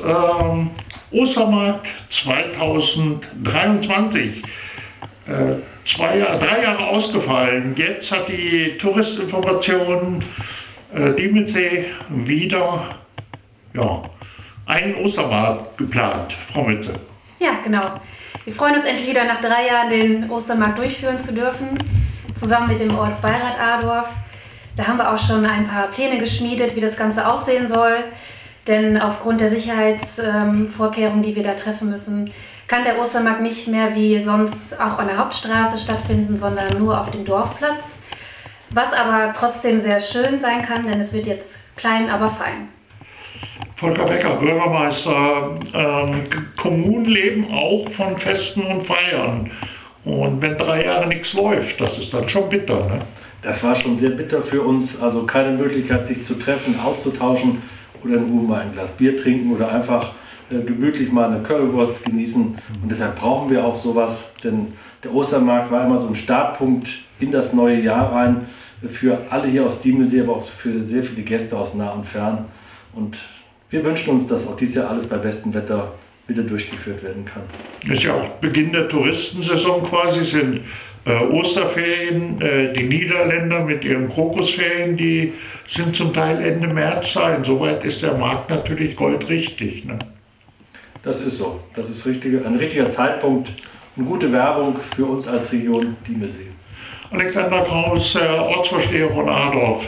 Ostermarkt 2023. 3 Jahre ausgefallen. Jetzt hat die Touristinformation Diemelsee wieder einen Ostermarkt geplant. Frau Mütze. Ja, genau. Wir freuen uns endlich wieder nach 3 Jahren den Ostermarkt durchführen zu dürfen, zusammen mit dem Ortsbeirat Adorf. Da haben wir auch schon ein paar Pläne geschmiedet, wie das Ganze aussehen soll. Denn aufgrund der Sicherheitsvorkehrungen, die wir da treffen müssen, kann der Ostermarkt nicht mehr wie sonst auch an der Hauptstraße stattfinden, sondern nur auf dem Dorfplatz. Was aber trotzdem sehr schön sein kann, denn es wird jetzt klein, aber fein. Volker Becker, Bürgermeister, Kommunen leben auch von Festen und Feiern. Und wenn 3 Jahre nichts läuft, das ist dann schon bitter, ne? Das war schon sehr bitter für uns, also keine Möglichkeit, sich zu treffen, auszutauschen oder in Ruhe mal ein Glas Bier trinken oder einfach gemütlich mal eine Currywurst genießen. Und deshalb brauchen wir auch sowas, denn der Ostermarkt war immer so ein Startpunkt in das neue Jahr rein für alle hier aus Diemelsee, aber auch für sehr viele Gäste aus nah und fern. Und wir wünschen uns, dass auch dieses Jahr alles bei bestem Wetter wieder durchgeführt werden kann. Das ist ja auch Beginn der Touristensaison quasi, sind Osterferien. Die Niederländer mit ihren Krokusferien, die sind zum Teil Ende März da. Insoweit ist der Markt natürlich goldrichtig, ne? Das ist so. Das ist ein richtiger Zeitpunkt und gute Werbung für uns als Region Diemelsee. Alexander Kraus, Ortsvorsteher von Adorf.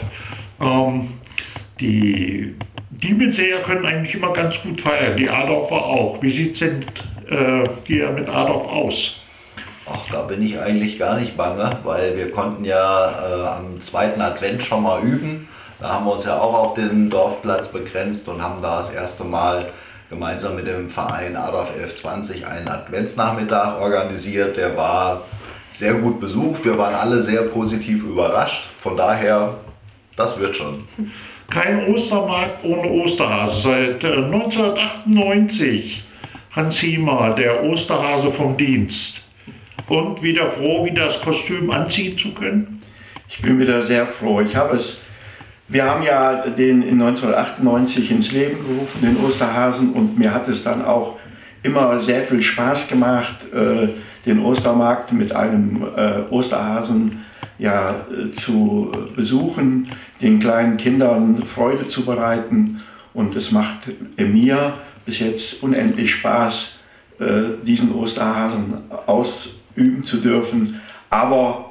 Die Diemelseer können eigentlich immer ganz gut feiern, die Adorfer auch. Wie sieht es denn hier mit Adorf aus? Ach, da bin ich eigentlich gar nicht bange, weil wir konnten ja am 2. Advent schon mal üben. Da haben wir uns ja auch auf den Dorfplatz begrenzt und haben da das erste Mal gemeinsam mit dem Verein Adorf 1120 einen Adventsnachmittag organisiert. Der war sehr gut besucht. Wir waren alle sehr positiv überrascht. Von daher, das wird schon. Kein Ostermarkt ohne Osterhase. Seit 1998 Hans Hiemer, der Osterhase vom Dienst. Und wieder froh, wieder das Kostüm anziehen zu können? Ich bin wieder sehr froh. Wir haben ja den in 1998 ins Leben gerufen, den Osterhasen, und mir hat es dann auch immer sehr viel Spaß gemacht, den Ostermarkt mit einem Osterhasen zu besuchen, den kleinen Kindern Freude zu bereiten, und es macht mir bis jetzt unendlich Spaß, diesen Osterhasen ausüben zu dürfen. Aber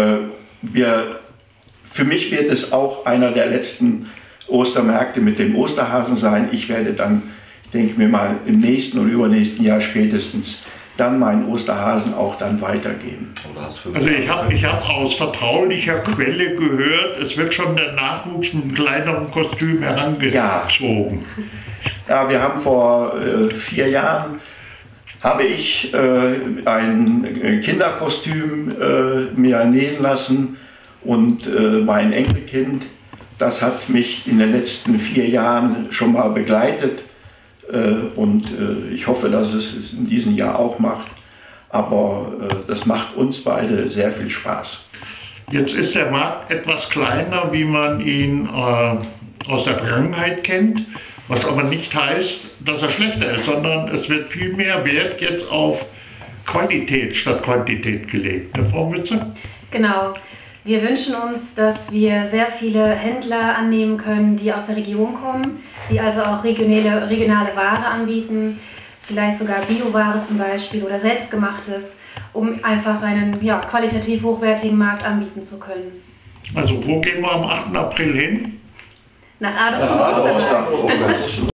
für mich wird es auch einer der letzten Ostermärkte mit dem Osterhasen sein. Ich werde dann, ich denke mir mal, im nächsten oder übernächsten Jahr spätestens dann meinen Osterhasen auch dann weitergeben. Also ich hab aus vertraulicher Quelle gehört, es wird schon der Nachwuchs mit einem kleineren Kostüm herangezogen. Ja, wir haben vor 4 Jahren habe ich ein Kinderkostüm mir nähen lassen, und mein Enkelkind, das hat mich in den letzten 4 Jahren schon mal begleitet, und ich hoffe, dass es in diesem Jahr auch macht, aber das macht uns beide sehr viel Spaß. Jetzt ist der Markt etwas kleiner, wie man ihn aus der Vergangenheit kennt, was aber nicht heißt, dass er schlechter ist, sondern es wird viel mehr Wert jetzt auf Qualität statt Quantität gelegt. Ne, Frau Mütze? Genau. Wir wünschen uns, dass wir sehr viele Händler annehmen können, die aus der Region kommen, die also auch regionale Ware anbieten, vielleicht sogar Bioware zum Beispiel oder Selbstgemachtes, um einfach einen qualitativ hochwertigen Markt anbieten zu können. Also wo gehen wir am 8. April hin? Nach Adorf zum Ostermarkt.